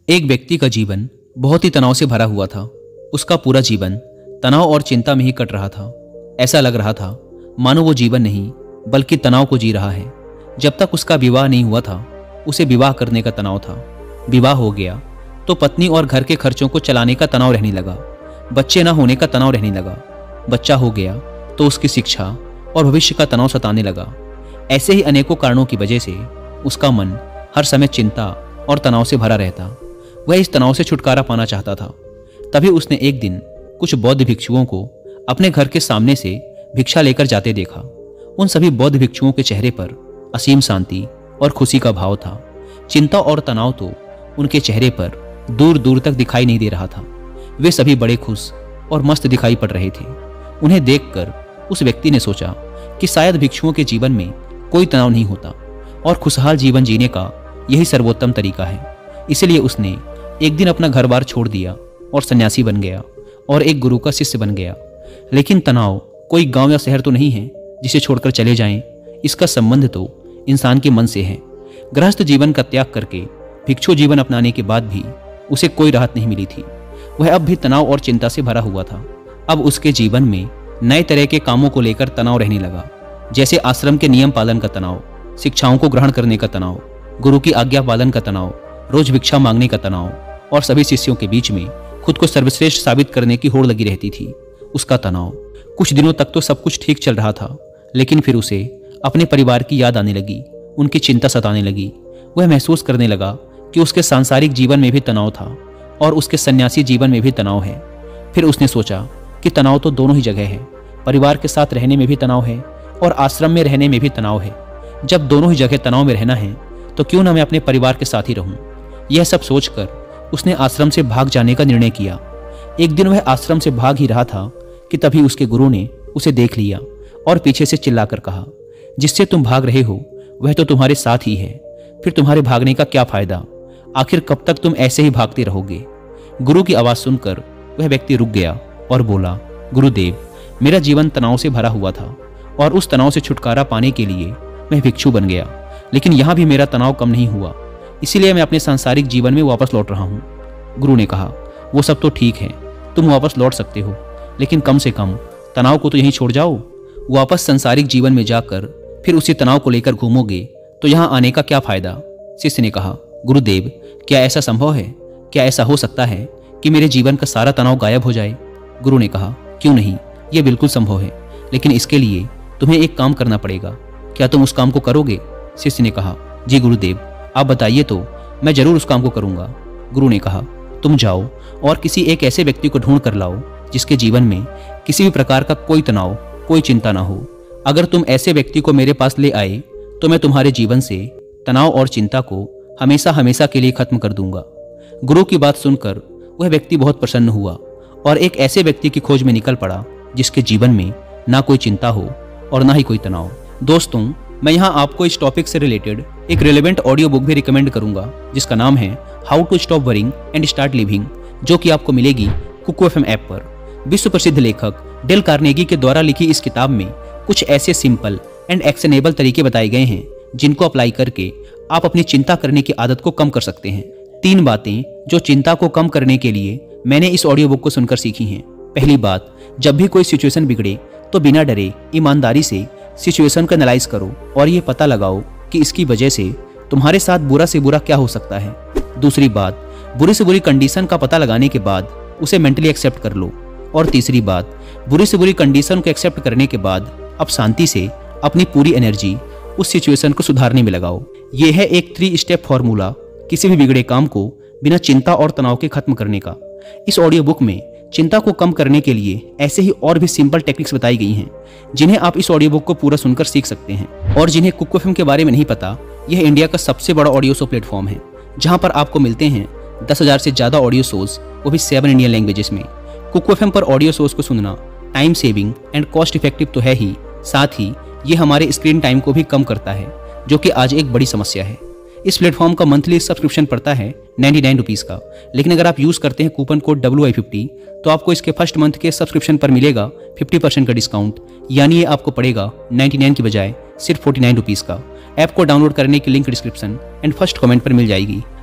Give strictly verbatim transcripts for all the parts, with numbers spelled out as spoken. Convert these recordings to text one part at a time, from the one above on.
एक व्यक्ति का जीवन बहुत ही तनाव से भरा हुआ था। उसका पूरा जीवन तनाव और चिंता में ही कट रहा था। ऐसा लग रहा था मानो वो जीवन नहीं बल्कि तनाव को जी रहा है। जब तक उसका विवाह नहीं हुआ था उसे विवाह करने का तनाव था। विवाह हो गया तो पत्नी और घर के खर्चों को चलाने का तनाव रहने लगा। बच्चे न होने का तनाव रहने लगा। बच्चा हो गया तो उसकी शिक्षा और भविष्य का तनाव सताने लगा। ऐसे ही अनेकों कारणों की वजह से उसका मन हर समय चिंता और तनाव से भरा रहता। वह इस तनाव से छुटकारा पाना चाहता था। तभी उसने एक दिन कुछ बौद्ध भिक्षुओं को अपने घर के सामने से भिक्षा लेकर जाते देखा। उन सभी बौद्ध भिक्षुओं के चेहरे पर असीम शांति और खुशी का भाव था। चिंता और तनाव तो उनके चेहरे पर दूर दूर तक दिखाई नहीं दे रहा था। वे सभी बड़े खुश और मस्त दिखाई पड़ रहे थे। उन्हें देखकर उस व्यक्ति ने सोचा कि शायद भिक्षुओं के जीवन में कोई तनाव नहीं होता और खुशहाल जीवन जीने का यही सर्वोत्तम तरीका है। इसलिए उसने एक दिन अपना घर बार छोड़ दिया और सन्यासी बन गया और एक गुरु का शिष्य बन गया। लेकिन तनाव कोई गांव या शहर तो नहीं है जिसे छोड़कर चले जाएं। इसका संबंध तो इंसान के मन से है। गृहस्थ जीवन का त्याग करके भिक्षु जीवन अपनाने के बाद भी उसे कोई राहत नहीं मिली थी। वह अब भी तनाव और चिंता से भरा हुआ था। अब उसके जीवन में नए तरह के कामों को लेकर तनाव रहने लगा, जैसे आश्रम के नियम पालन का तनाव, शिक्षाओं को ग्रहण करने का तनाव, गुरु की आज्ञा पालन का तनाव, रोज भिक्षा मांगने का तनाव और सभी शिष्यों के बीच में खुद को सर्वश्रेष्ठ साबित करने की होड़ लगी रहती थी। उसका तनाव कुछ दिनों तक तो सब कुछ ठीक चल रहा था, लेकिन फिर उसे अपने परिवार की याद आने लगी, उनकी चिंता सताने लगी। वह महसूस करने लगा कि उसके सांसारिक जीवन में भी तनाव था और उसके सन्यासी जीवन में भी तनाव है। फिर उसने सोचा कि तनाव तो दोनों ही जगह है। परिवार के साथ रहने में भी तनाव है और आश्रम में रहने में भी तनाव है। जब दोनों ही जगह तनाव में रहना है तो क्यों ना मैं अपने परिवार के साथ ही रहूं। यह सब सोचकर उसने आश्रम से भाग जाने का निर्णय किया। एक दिन वह आश्रम से भाग ही रहा था कि तभी उसके गुरु ने उसे देख लिया और पीछे से चिल्लाकर कहा, जिससे तुम भाग रहे हो वह तो तुम्हारे साथ ही है, फिर तुम्हारे भागने का क्या फायदा? आखिर कब तक तुम ऐसे ही भागते रहोगे? गुरु की आवाज सुनकर वह व्यक्ति रुक गया और बोला, गुरुदेव, मेरा जीवन तनाव से भरा हुआ था और उस तनाव से छुटकारा पाने के लिए मैं भिक्षु बन गया, लेकिन यहाँ भी मेरा तनाव कम नहीं हुआ, इसीलिए मैं अपने सांसारिक जीवन में वापस लौट रहा हूँ। गुरु ने कहा, वो सब तो ठीक है, तुम वापस लौट सकते हो, लेकिन कम से कम तनाव को तो यहीं छोड़ जाओ। वापस सांसारिक जीवन में जाकर फिर उसी तनाव को लेकर घूमोगे तो यहाँ आने का क्या फायदा? शिष्य ने कहा, गुरुदेव, क्या ऐसा संभव है? क्या ऐसा हो सकता है कि मेरे जीवन का सारा तनाव गायब हो जाए? गुरु ने कहा, क्यों नहीं, यह बिल्कुल संभव है, लेकिन इसके लिए तुम्हें एक काम करना पड़ेगा। क्या तुम उस काम को करोगे? शिष्य ने कहा, जी गुरुदेव, आप बताइए तो मैं जरूर उस काम को करूंगा। गुरु ने कहा, तुम जाओ और किसी एक ऐसे व्यक्ति को ढूंढ कर लाओ जिसके जीवन में किसी भी प्रकार का कोई तनाव, कोई चिंता ना हो। अगर तुम ऐसे व्यक्ति को मेरे पास ले आए तो मैं तुम्हारे जीवन से तनाव और चिंता को हमेशा हमेशा के लिए खत्म कर दूंगा। गुरु की बात सुनकर वह व्यक्ति बहुत प्रसन्न हुआ और एक ऐसे व्यक्ति की खोज में निकल पड़ा जिसके जीवन में ना कोई चिंता हो और ना ही कोई तनाव। दोस्तों, मैं यहाँ आपको इस टॉपिक से रिलेटेड एक रिलेवेंट ऑडियो बुक भी रिकमेंड करूंगा जिसका नाम है how to stop worrying and start living, जो कि आपको मिलेगी कुकू एफ एम ऐप पर। विश्व प्रसिद्ध लेखक डेल कार्नेगी के द्वारा लिखी इस किताब में कुछ ऐसे सिंपल एंड एक्शनेबल तरीके बताए गए हैं जिनको अप्लाई करके आप अपनी चिंता करने की आदत को कम कर सकते हैं। तीन बातें जो चिंता को कम करने के लिए मैंने इस ऑडियो बुक को सुनकर सीखी हैं। पहली बात, जब भी कोई सिचुएशन बिगड़े तो बिना डरे ईमानदारी से सिचुएशन को एनालाइज करो और ये पता लगाओ कि इसकी वजह से तुम्हारे साथ बुरा से बुरा क्या हो सकता है। दूसरी बात, बुरी से बुरी कंडीशन का पता लगाने के बाद उसे मेंटली एक्सेप्ट कर लो। और तीसरी बात, बुरी से बुरी कंडीशन को एक्सेप्ट करने के बाद अब शांति से अपनी पूरी एनर्जी उस सिचुएशन को सुधारने में लगाओ। यह है एक थ्री स्टेप फॉर्मूला किसी भी बिगड़े काम को बिना चिंता और तनाव के खत्म करने का। इस ऑडियो बुक में चिंता को कम करने के लिए ऐसे ही और भी सिंपल टेक्निक्स बताई गई हैं जिन्हें आप इस ऑडियो बुक को पूरा सुनकर सीख सकते हैं। और जिन्हें कुकू एफ एम के बारे में नहीं पता, यह इंडिया का सबसे बड़ा ऑडियो शो प्लेटफॉर्म है जहां पर आपको मिलते हैं दस हजार से ज्यादा ऑडियो शोज, वो भी सेवन इंडियन लैंग्वेजेस में। कुकू एफ एम पर ऑडियो शोज को सुनना time saving and cost effective तो है ही, साथ ही ये हमारे स्क्रीन टाइम को भी कम करता है, जो कि आज एक बड़ी समस्या है। इस प्लेटफॉर्म का मंथली सब्सक्रिप्शन पड़ता है नाइन्टी नाइन रुपीज़ का, लेकिन अगर आप यूज़ करते हैं coupon code W I fifty तो आपको इसके फर्स्ट मंथ के सब्सक्रिप्शन पर मिलेगा फिफ्टी परसेंट का डिस्काउंट, यानी ये आपको पड़ेगा नाइन्टी नाइन की बजाय सिर्फ फोर्टी नाइन रुपीज़ का। ऐप को डाउनलोड करने की link description and first comment पर मिल जाएगी।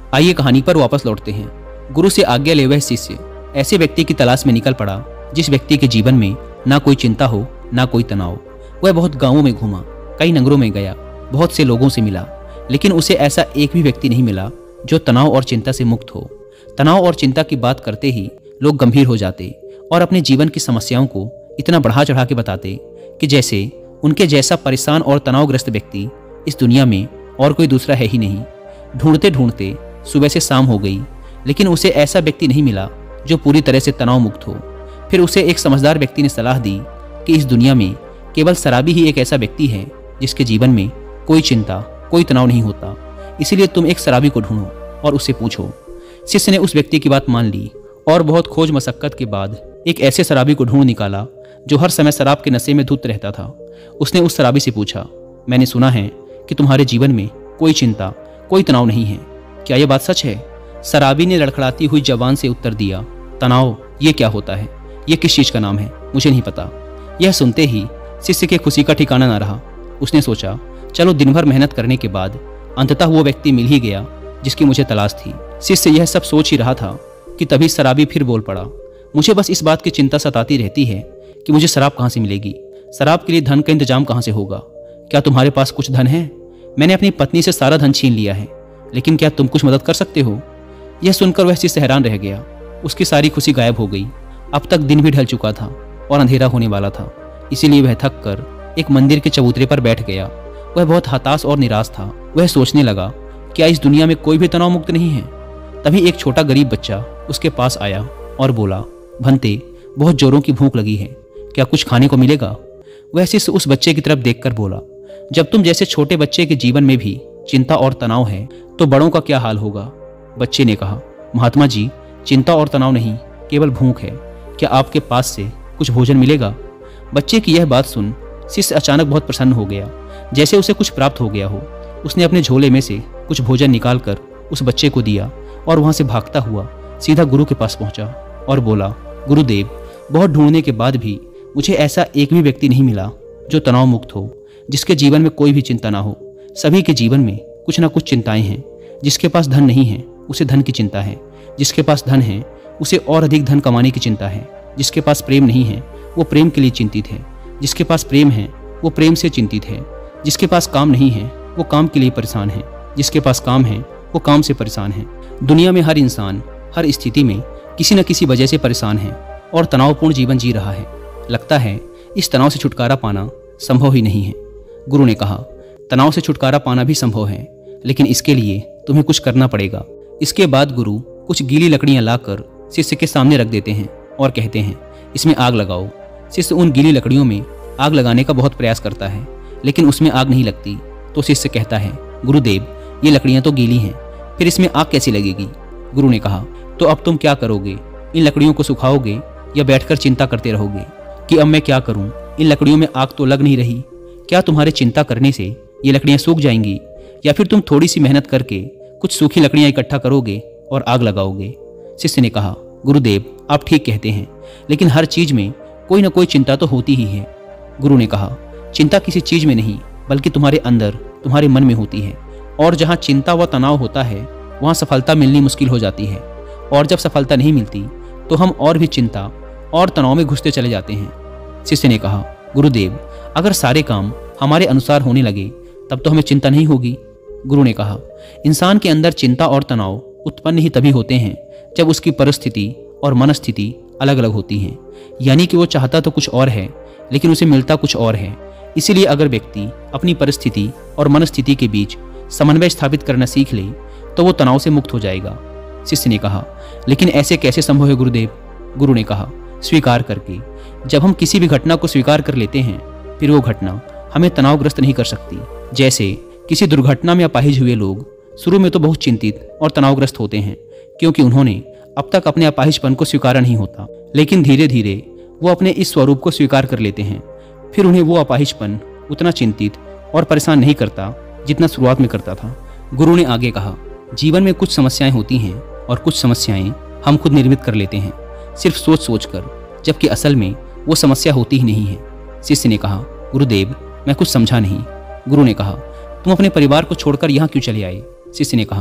आइए कहानी पर वापस लौटते हैं। गुरु से आज्ञा ले वह शिष्य ऐसे व्यक्ति की तलाश में निकल पड़ा जिस व्यक्ति के जीवन में ना कोई चिंता हो ना कोई तनाव। वह बहुत गांवों में घूमा, कई नगरों में गया, बहुत से लोगों से मिला, लेकिन उसे ऐसा एक भी व्यक्ति नहीं मिला जो तनाव और चिंता से मुक्त हो। तनाव और चिंता की बात करते ही लोग गंभीर हो जाते और अपने जीवन की समस्याओं को इतना बढ़ा चढ़ा के बताते कि जैसे उनके जैसा परेशान और तनावग्रस्त व्यक्ति इस दुनिया में और कोई दूसरा है ही नहीं। ढूंढते ढूंढते सुबह से शाम हो गई, लेकिन उसे ऐसा व्यक्ति नहीं मिला जो पूरी तरह से तनाव मुक्त हो। फिर उसे एक समझदार व्यक्ति ने सलाह दी कि इस दुनिया में केवल शराबी ही एक ऐसा व्यक्ति है जिसके जीवन में कोई चिंता, कोई तनाव नहीं होता। इसीलिए तुम एक शराबी को ढूंढो और उससे पूछो। शिष्य ने उस व्यक्ति की बात मान ली और बहुत खोज मशक्कत के बाद एक ऐसे शराबी को ढूंढ निकाला जो हर समय शराब के नशे में धुत रहता था। उसने उस शराबी से पूछा, मैंने सुना है कि तुम्हारे जीवन में कोई चिंता, कोई तनाव नहीं है, क्या यह बात सच है? शराबी ने लड़खड़ाती हुई जबान से उत्तर दिया, तनाव ये क्या होता है? ये किस चीज का नाम है? मुझे नहीं पता। यह सुनते ही शिष्य के खुशी का ठिकाना न रहा। उसने सोचा, चलो दिन भर मेहनत करने के बाद अंततः वो व्यक्ति मिल ही गया जिसकी मुझे तलाश थी। शिष्य यह सब सोच ही रहा था कि तभी शराबी फिर बोल पड़ा, मुझे बस इस बात की चिंता सताती रहती है कि मुझे शराब कहाँ से मिलेगी, शराब के लिए धन का इंतजाम कहाँ से होगा। क्या तुम्हारे पास कुछ धन है? मैंने अपनी पत्नी से सारा धन छीन लिया है, लेकिन क्या तुम कुछ मदद कर सकते हो? यह सुनकर वह शिष्य हैरान रह गया। उसकी सारी खुशी गायब हो गई। अब तक दिन भी ढल चुका था और अंधेरा होने वाला था, इसीलिए वह थक कर एक मंदिर के चबूतरे पर बैठ गया। वह बहुत हताश और निराश था। वह सोचने लगा, क्या इस दुनिया में कोई भी तनाव मुक्त नहीं है? तभी एक छोटा गरीब बच्चा उसके पास आया और बोला, भंते, बहुत जोरों की भूख लगी है, क्या कुछ खाने को मिलेगा? वह शिष्य उस बच्चे की तरफ देखकर बोला, जब तुम जैसे छोटे बच्चे के जीवन में भी चिंता और तनाव है तो बड़ों का क्या हाल होगा? बच्चे ने कहा, महात्मा जी, चिंता और तनाव नहीं, केवल भूख है, क्या आपके पास से कुछ भोजन मिलेगा? बच्चे की यह बात सुन शिष्य अचानक बहुत प्रसन्न हो गया, जैसे उसे कुछ प्राप्त हो गया हो। उसने अपने झोले में से कुछ भोजन निकालकर उस बच्चे को दिया और वहां से भागता हुआ सीधा गुरु के पास पहुंचा और बोला, गुरुदेव, बहुत ढूंढने के बाद भी मुझे ऐसा एक भी व्यक्ति नहीं मिला जो तनाव मुक्त हो, जिसके जीवन में कोई भी चिंता ना हो। सभी के जीवन में कुछ ना कुछ चिंताएं हैं। जिसके पास धन नहीं है उसे धन की चिंता है, जिसके पास धन है उसे और अधिक धन कमाने की चिंता है, जिसके पास प्रेम नहीं है वो प्रेम के लिए चिंतित है, जिसके पास प्रेम है वो प्रेम से चिंतित है, जिसके पास काम नहीं है वो काम के लिए परेशान है, जिसके पास काम है वो काम से परेशान है। दुनिया में हर इंसान हर स्थिति में किसी न किसी वजह से परेशान है और तनावपूर्ण जीवन जी रहा है। लगता है इस तनाव से छुटकारा पाना संभव ही नहीं है। गुरु ने कहा, तनाव से छुटकारा पाना भी संभव है, लेकिन इसके लिए तुम्हें कुछ करना पड़ेगा। इसके बाद गुरु कुछ गीली लकड़ियां लाकर शिष्य के सामने रख देते हैं और कहते हैं, इसमें आग लगाओ। शिष्य उन गीली लकड़ियों में आग लगाने का बहुत प्रयास करता है, लेकिन उसमें आग नहीं लगती। तो शिष्य कहता है, गुरुदेव, ये लकड़ियां तो गीली हैं, फिर इसमें आग कैसी लगेगी? गुरु ने कहा, तो अब तुम क्या करोगे? इन लकड़ियों को सुखाओगे या बैठकर चिंता करते रहोगे कि अब मैं क्या करूं? इन लकड़ियों में आग तो लग नहीं रही। क्या तुम्हारे चिंता करने से ये लकड़ियां सूख जाएंगी, या फिर तुम थोड़ी सी मेहनत करके कुछ सूखी लकड़ियां इकट्ठा करोगे और आग लगाओगे? शिष्य ने कहा, गुरुदेव, आप ठीक कहते हैं, लेकिन हर चीज में कोई ना कोई चिंता तो होती ही है। गुरु ने कहा, चिंता किसी चीज में नहीं बल्कि तुम्हारे अंदर, तुम्हारे मन में होती है, और जहाँ चिंता व तनाव होता है वहाँ सफलता मिलनी मुश्किल हो जाती है, और जब सफलता नहीं मिलती तो हम और भी चिंता और तनाव में घुसते चले जाते हैं। शिष्य ने कहा, गुरुदेव, अगर सारे काम हमारे अनुसार होने लगे तब तो हमें चिंता नहीं होगी। गुरु ने कहा, इंसान के अंदर चिंता और तनाव उत्पन्न ही तभी होते हैं जब उसकी परिस्थिति और मनस्थिति अलग अलग होती हैं। यानी कि वो चाहता तो कुछ और है लेकिन उसे मिलता कुछ और है। इसीलिए अगर व्यक्ति अपनी परिस्थिति और मनस्थिति के बीच समन्वय स्थापित करना सीख ले तो वो तनाव से मुक्त हो जाएगा। शिष्य ने कहा, लेकिन ऐसे कैसे संभव है गुरुदेव? गुरु ने कहा, स्वीकार करके। जब हम किसी भी घटना को स्वीकार कर लेते हैं फिर वो घटना हमें तनावग्रस्त नहीं कर सकती। जैसे किसी दुर्घटना में अपाहिज हुए लोग शुरू में तो बहुत चिंतित और तनावग्रस्त होते हैं, क्योंकि उन्होंने अब तक अपने अपाहिजपन को स्वीकारा नहीं होता, लेकिन धीरे धीरे वो अपने इस स्वरूप को स्वीकार कर लेते हैं। फिर उन्हें वो अपाहिजपन उतना चिंतित और परेशान नहीं करता जितना शुरुआत में करता था। गुरु ने आगे कहा, जीवन में कुछ समस्याएं होती हैं और कुछ समस्याएं हम खुद निर्मित कर लेते हैं सिर्फ सोच सोच कर, जबकि असल में वो समस्या होती ही नहीं है। शिष्य ने कहा, गुरुदेव, मैं कुछ समझा नहीं। गुरु ने कहा, तुम अपने परिवार को छोड़कर यहाँ क्यों चले आए? शिष्य ने कहा,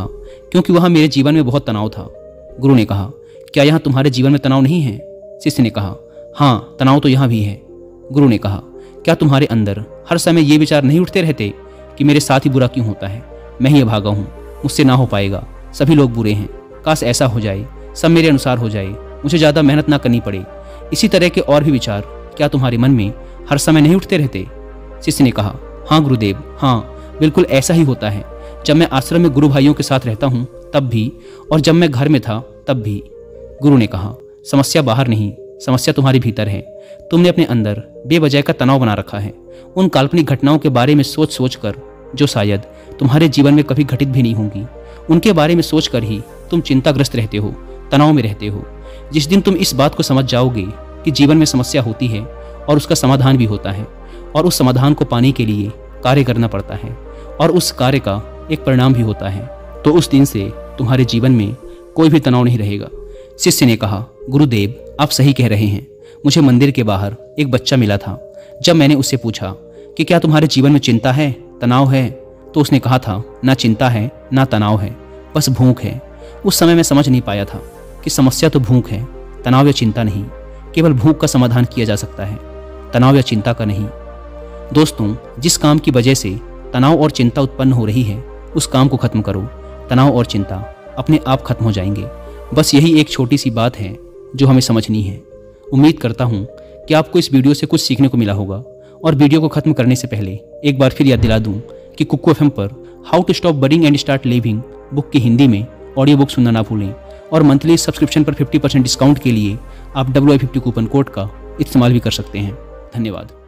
क्योंकि वहाँ मेरे जीवन में बहुत तनाव था। गुरु ने कहा, क्या यहाँ तुम्हारे जीवन में तनाव नहीं है? शिष्य ने कहा, हाँ, तनाव तो यहाँ भी है। गुरु ने कहा, क्या तुम्हारे अंदर हर समय ये विचार नहीं उठते रहते कि मेरे साथ ही बुरा क्यों होता है, मैं ही अभागा हूँ, मुझसे ना हो पाएगा, सभी लोग बुरे हैं, काश ऐसा हो जाए, सब मेरे अनुसार हो जाए, मुझे ज़्यादा मेहनत ना करनी पड़े। इसी तरह के और भी विचार क्या तुम्हारे मन में हर समय नहीं उठते रहते? शिष्य ने कहा, हाँ गुरुदेव, हाँ, बिल्कुल ऐसा ही होता है। जब मैं आश्रम में गुरु भाइयों के साथ रहता हूँ तब भी, और जब मैं घर में था तब भी। गुरु ने कहा, समस्या बाहर नहीं, समस्या तुम्हारे भीतर है। तुमने अपने अंदर बेवजह का तनाव बना रखा है, उन काल्पनिक घटनाओं के बारे में सोच सोच कर जो शायद तुम्हारे जीवन में कभी घटित भी नहीं होंगी। उनके बारे में सोच कर ही तुम चिंताग्रस्त रहते हो, तनाव में रहते हो। जिस दिन तुम इस बात को समझ जाओगे कि जीवन में समस्या होती है और उसका समाधान भी होता है, और उस समाधान को पाने के लिए कार्य करना पड़ता है, और उस कार्य का एक परिणाम भी होता है, तो उस दिन से तुम्हारे जीवन में कोई भी तनाव नहीं रहेगा। शिष्य ने कहा, गुरुदेव, आप सही कह रहे हैं। मुझे मंदिर के बाहर एक बच्चा मिला था। जब मैंने उससे पूछा कि क्या तुम्हारे जीवन में चिंता है, तनाव है, तो उसने कहा था, ना चिंता है, ना तनाव है, बस भूख है। उस समय मैं समझ नहीं पाया था कि समस्या तो भूख है, तनाव या चिंता नहीं। केवल भूख का समाधान किया जा सकता है, तनाव या चिंता का नहीं। दोस्तों, जिस काम की वजह से तनाव और चिंता उत्पन्न हो रही है, उस काम को खत्म करो। तनाव और चिंता अपने आप खत्म हो जाएंगे। बस यही एक छोटी सी बात है जो हमें समझनी है। उम्मीद करता हूँ कि आपको इस वीडियो से कुछ सीखने को मिला होगा। और वीडियो को खत्म करने से पहले एक बार फिर याद दिला दूँ कि कुक्कू एफएम पर how to stop worrying and start living book की हिंदी में ऑडियो बुक सुनना ना भूलें। और मंथली सब्सक्रिप्शन पर फिफ्टी परसेंट डिस्काउंट के लिए आप W I fifty coupon code का इस्तेमाल भी कर सकते हैं। धन्यवाद।